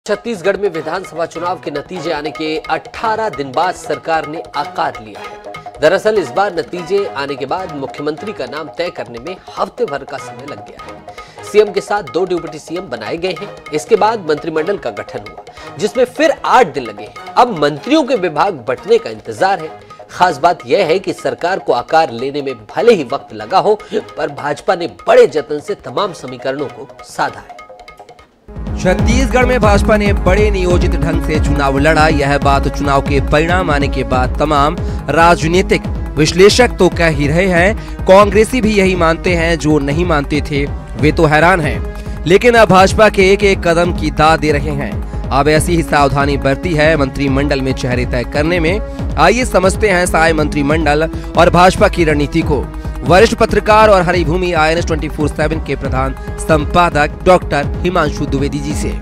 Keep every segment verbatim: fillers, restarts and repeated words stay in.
छत्तीसगढ़ में विधानसभा चुनाव के नतीजे आने के अठारह दिन बाद सरकार ने आकार लिया है। दरअसल इस बार नतीजे आने के बाद मुख्यमंत्री का नाम तय करने में हफ्ते भर का समय लग गया है। सीएम के साथ दो डिप्टी सीएम बनाए गए हैं। इसके बाद मंत्रिमंडल का गठन हुआ, जिसमें फिर आठ दिन लगे हैं। अब मंत्रियों के विभाग बंटने का इंतजार है। खास बात यह है कि सरकार को आकार लेने में भले ही वक्त लगा हो, पर भाजपा ने बड़े जतन से तमाम समीकरणों को साधा है। छत्तीसगढ़ में भाजपा ने बड़े नियोजित ढंग से चुनाव लड़ा। यह बात चुनाव के परिणाम आने के बाद तमाम राजनीतिक विश्लेषक तो कह ही रहे हैं। कांग्रेसी भी यही मानते हैं। जो नहीं मानते थे वे तो हैरान हैं। लेकिन अब भाजपा के एक एक कदम की दाद दे रहे हैं। अब ऐसी ही सावधानी बरती है मंत्रिमंडल में चेहरे तय करने में। आइए समझते हैं साय मंत्रिमंडल और भाजपा की रणनीति को। वरिष्ठ पत्रकार और Haribhoomi I N S twenty four seven के प्रधान संपादक डॉक्टर हिमांशु द्विवेदी जी से।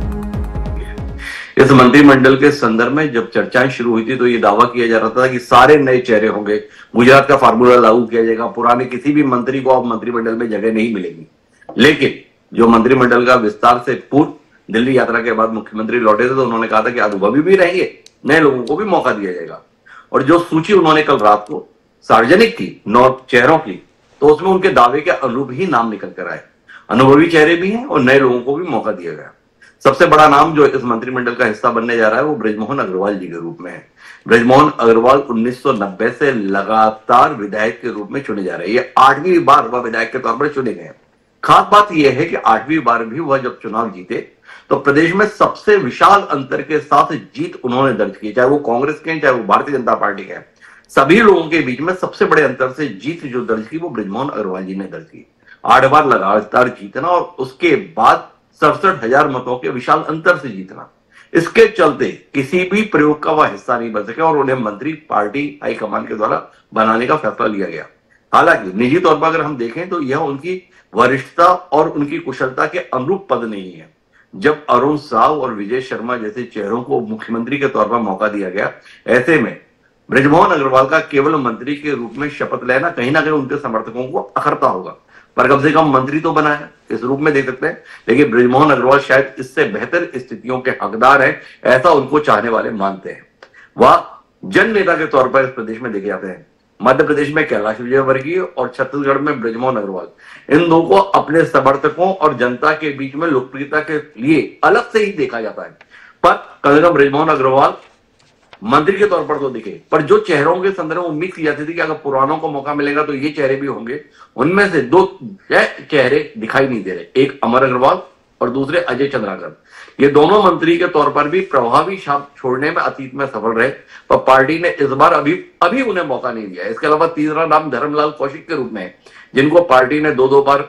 इस मंत्रिमंडल के संदर्भ में जब चर्चाएं शुरू हुई थी तो ये दावा किया जा रहा था कि सारे नए चेहरे होंगे, गुजरात का फार्मूला लागू किया जाएगा, पुराने किसी भी मंत्री को अब मंत्रिमंडल में जगह नहीं मिलेगी। लेकिन जो मंत्रिमंडल का विस्तार से पूर्व दिल्ली यात्रा के बाद मुख्यमंत्री लौटे थे तो उन्होंने कहा था कि अनुभवी भी रहेंगे, नए लोगों को भी मौका दिया जाएगा। और जो सूची उन्होंने कल रात को सार्वजनिक की नौ चेहरों की, तो उसमें उनके दावे के अनुरूप ही नाम निकल कर आए। अनुभवी चेहरे भी हैं और नए लोगों को भी मौका दिया गया। सबसे बड़ा नाम जो इस मंत्रिमंडल का हिस्सा बनने जा रहा है वो बृजमोहन अग्रवाल जी के रूप में है। बृजमोहन अग्रवाल उन्नीस सौ नब्बे से लगातार विधायक के रूप में चुने जा रहे हैं। ये आठवीं बार वह विधायक के तौर पर चुने गए। खास बात यह है कि आठवीं बार भी वह जब चुनाव जीते तो प्रदेश में सबसे विशाल अंतर के साथ जीत उन्होंने दर्ज की। चाहे वो कांग्रेस के चाहे वो भारतीय जनता पार्टी के, सभी लोगों के बीच में सबसे बड़े अंतर से जीत जो दर्ज की वो बृजमोहन अग्रवाल जी ने दर्ज की। आठ बार लगातार जीतना और उसके बाद सड़सठ हजार मतों के विशाल अंतर से जीतना, इसके चलते किसी भी प्रयोग का वह हिस्सा नहीं बन सके और उन्हें मंत्री पार्टी हाईकमान के द्वारा बनाने का फैसला लिया गया। हालांकि निजी तौर पर अगर हम देखें तो यह उनकी वरिष्ठता और उनकी कुशलता के अनुरूप पद नहीं है। जब अरुण साव और विजय शर्मा जैसे चेहरों को मुख्यमंत्री के तौर पर मौका दिया गया, ऐसे में बृजमोहन अग्रवाल का केवल मंत्री के रूप में शपथ लेना कहीं ना कहीं उनके समर्थकों को अखरता होगा। पर कम से कम मंत्री तो बना है, इस रूप में देख सकते हैं। लेकिन बृजमोहन अग्रवाल शायद इससे बेहतर स्थितियों के हकदार हैं, ऐसा उनको चाहने वाले मानते हैं। वह जन नेता के तौर पर इस प्रदेश में देखे जाते हैं। मध्य प्रदेश में कैलाश विजयवर्गीय और छत्तीसगढ़ में बृजमोहन अग्रवाल, इन दो को अपने समर्थकों और जनता के बीच में लोकप्रियता के लिए अलग से ही देखा जाता है। पर कभी कभी बृजमोहन अग्रवाल मंत्री के तौर पर तो दिखे, पर जो चेहरों के संदर्भ में उम्मीद की जाती थी कि अगर पुरानों को मौका मिलेगा तो ये चेहरे भी होंगे, उनमें से दो चेहरे दिखाई नहीं दे रहे। एक अमर अग्रवाल और दूसरे अजय चंद्राकर। ये दोनों मंत्री के तौर पर भी प्रभावी छाप छोड़ने में अतीत में सफल रहे, पर पार्टी ने इस बार अभी अभी उन्हें मौका नहीं दिया। इसके अलावा तीसरा नाम धर्मलाल कौशिक के रूप में है, जिनको पार्टी ने दो दो बार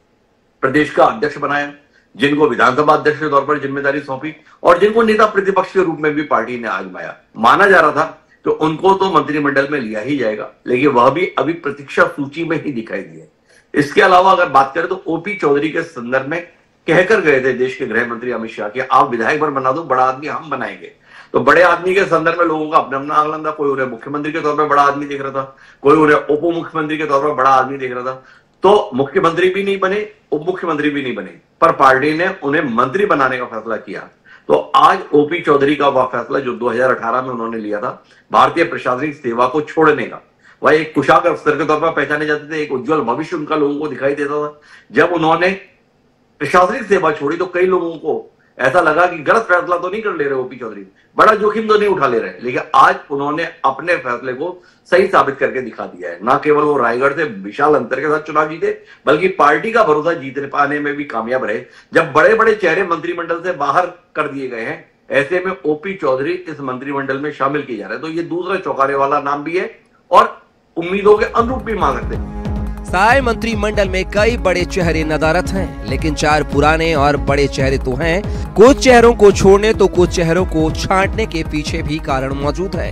प्रदेश का अध्यक्ष बनाया, जिनको विधानसभा अध्यक्ष के तौर पर जिम्मेदारी सौंपी और जिनको नेता प्रतिपक्ष के रूप में भी पार्टी ने आजमाया। माना जा रहा था तो उनको तो मंत्रिमंडल में लिया ही जाएगा, लेकिन वह भी अभी प्रतीक्षा सूची में ही दिखाई दिए। इसके अलावा अगर बात करें तो ओपी चौधरी के संदर्भ में कहकर गए थे देश के गृह मंत्री अमित शाह कि आप विधायक भर बना दो, बड़ा आदमी हम बनाएंगे। तो बड़े आदमी के संदर्भ में लोगों का अपना अपना आकलन था। कोई उन्हें मुख्यमंत्री के तौर पर बड़ा आदमी देख रहा था, कोई उन्हें उप मुख्यमंत्री के तौर पर बड़ा आदमी देख रहा था। तो मुख्यमंत्री भी नहीं बने, उप मुख्यमंत्री भी नहीं बने, पर पार्टी ने उन्हें मंत्री बनाने का फैसला किया। तो आज ओपी चौधरी का वह फैसला जो दो हज़ार अठारह में उन्होंने लिया था, भारतीय प्रशासनिक सेवा को छोड़ने का, वह एक कुशाग्र अफसर के तौर पर पहचाने जाते थे। एक उज्जवल भविष्य उनका लोगों को दिखाई देता था। जब उन्होंने प्रशासनिक सेवा छोड़ी तो कई लोगों को ऐसा लगा कि गलत फैसला तो नहीं कर ले रहे ओपी चौधरी, बड़ा जोखिम तो नहीं उठा ले रहे। लेकिन आज उन्होंने अपने फैसले को सही साबित करके दिखा दिया है। ना केवल वो रायगढ़ से विशाल अंतर के साथ चुनाव जीते, बल्कि पार्टी का भरोसा जीतने पाने में भी कामयाब रहे। जब बड़े बड़े चेहरे मंत्रिमंडल से बाहर कर दिए गए हैं, ऐसे में ओपी चौधरी इस मंत्रिमंडल में शामिल किए जा रहे हैं। तो ये दूसरा चौंकाने वाला नाम भी है और उम्मीदों के अनुरूप भी मान सकते हैं। साय मंत्रिमंडल में कई बड़े चेहरे नदारत हैं, लेकिन चार पुराने और बड़े चेहरे तो हैं। कुछ चेहरों को छोड़ने तो कुछ चेहरों को छांटने के पीछे भी कारण मौजूद है।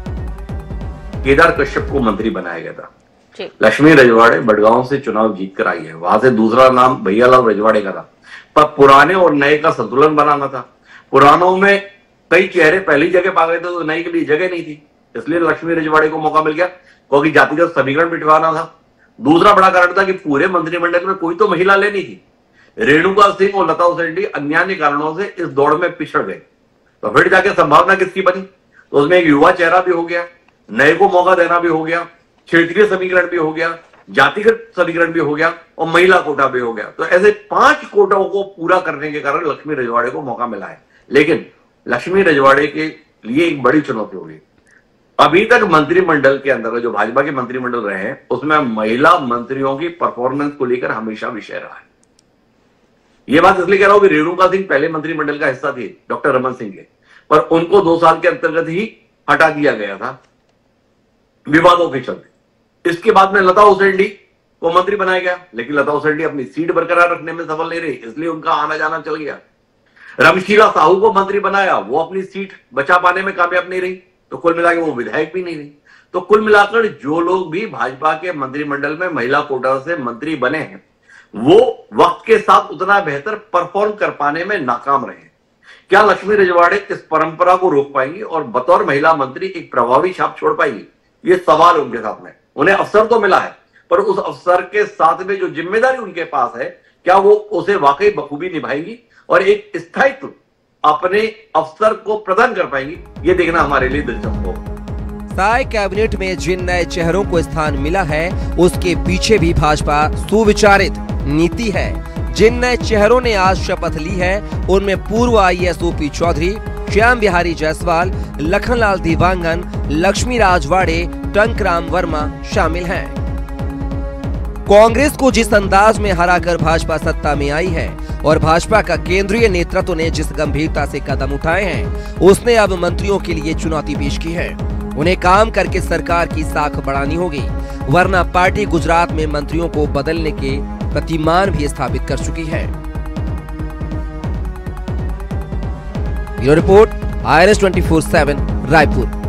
केदार कश्यप को मंत्री बनाया गया था। लक्ष्मी रजवाड़े बड़गांव से चुनाव जीत कर आई है, वहां से दूसरा नाम भैयालाल रजवाड़े का था। पर पुराने और नए का संतुलन बनाना था। पुरानों में कई चेहरे पहली जगह पा गए थे तो नए के लिए जगह नहीं थी, इसलिए लक्ष्मी रजवाड़े को मौका मिल गया, क्योंकि जातिगत समीकरण मिटवाना था। दूसरा बड़ा कारण था कि पूरे मंत्रिमंडल में कोई तो महिला लेनी थी। रेणुका सिंह और लता उसेंडी अन्यान्य कारणों से इस दौड़ में पिछड़ गए, तो फिर जाके संभावना किसकी बनी? तो उसमें एक युवा चेहरा भी हो गया, नए को मौका देना भी हो गया, क्षेत्रीय समीकरण भी हो गया, जातिगत समीकरण भी हो गया और महिला कोटा भी हो गया। तो ऐसे पांच कोटाओं को पूरा करने के कारण लक्ष्मी रजवाड़े को मौका मिला है। लेकिन लक्ष्मी रजवाड़े के लिए एक बड़ी चुनौती होगी। अभी तक मंत्रिमंडल के अंदर जो भाजपा के मंत्रिमंडल रहे हैं उसमें महिला मंत्रियों की परफॉर्मेंस को लेकर हमेशा विषय रहा है। यह बात इसलिए कह रहा हूं कि रेणुका सिंह पहले मंत्रिमंडल का हिस्सा थी डॉक्टर रमन सिंह के, पर उनको दो साल के अंतर्गत ही हटा दिया गया था विवादों के चलते। इसके बाद में लता उसेंडी को मंत्री बनाया गया, लेकिन लता उसेंडी अपनी सीट बरकरार रखने में सफल नहीं रही, इसलिए उनका आना जाना चल गया। रमशीला साहू को मंत्री बनाया, वो अपनी सीट बचा पाने में कामयाब नहीं रही, तो कुल मिलाकर वो विधायक भी नहीं रही। तो कुल मिलाकर जो लोग भी भाजपा के मंत्रिमंडल में महिला कोटा से मंत्री बने हैं वो वक्त के साथ उतना बेहतर परफॉर्म कर पाने में नाकाम रहे। क्या लक्ष्मी रजवाड़े इस परंपरा को रोक पाएंगी और बतौर महिला मंत्री एक प्रभावी छाप छोड़ पाएंगी? ये सवाल उनके साथ में। उन्हें अवसर तो मिला है, पर उस अवसर के साथ में जो जिम्मेदारी उनके पास है क्या वो उसे वाकई बखूबी निभाएंगी और एक स्थायित्व अपने अवसर को प्रदान कर पाएंगी? ये देखना हमारे लिए दिलचस्प होगा। साय कैबिनेट में जिन नए चेहरों को स्थान मिला है उसके पीछे भी भाजपा सुविचारित नीति है। जिन नए चेहरों ने आज शपथ ली है उनमें पूर्व I A S O P Choudhary, Shyam Bihari Jaiswal, Lakhanlal Dewangan, Lakshmi Rajwade, Tankram Verma शामिल हैं। कांग्रेस को जिस अंदाज में हराकर भाजपा सत्ता में आई है और भाजपा का केंद्रीय नेतृत्व ने जिस गंभीरता से कदम उठाए हैं उसने अब मंत्रियों के लिए चुनौती पेश की है। उन्हें काम करके सरकार की साख बढ़ानी होगी, वरना पार्टी गुजरात में मंत्रियों को बदलने के प्रतिमान भी स्थापित कर चुकी है। Bureau report, I N S twenty four seven, Raipur.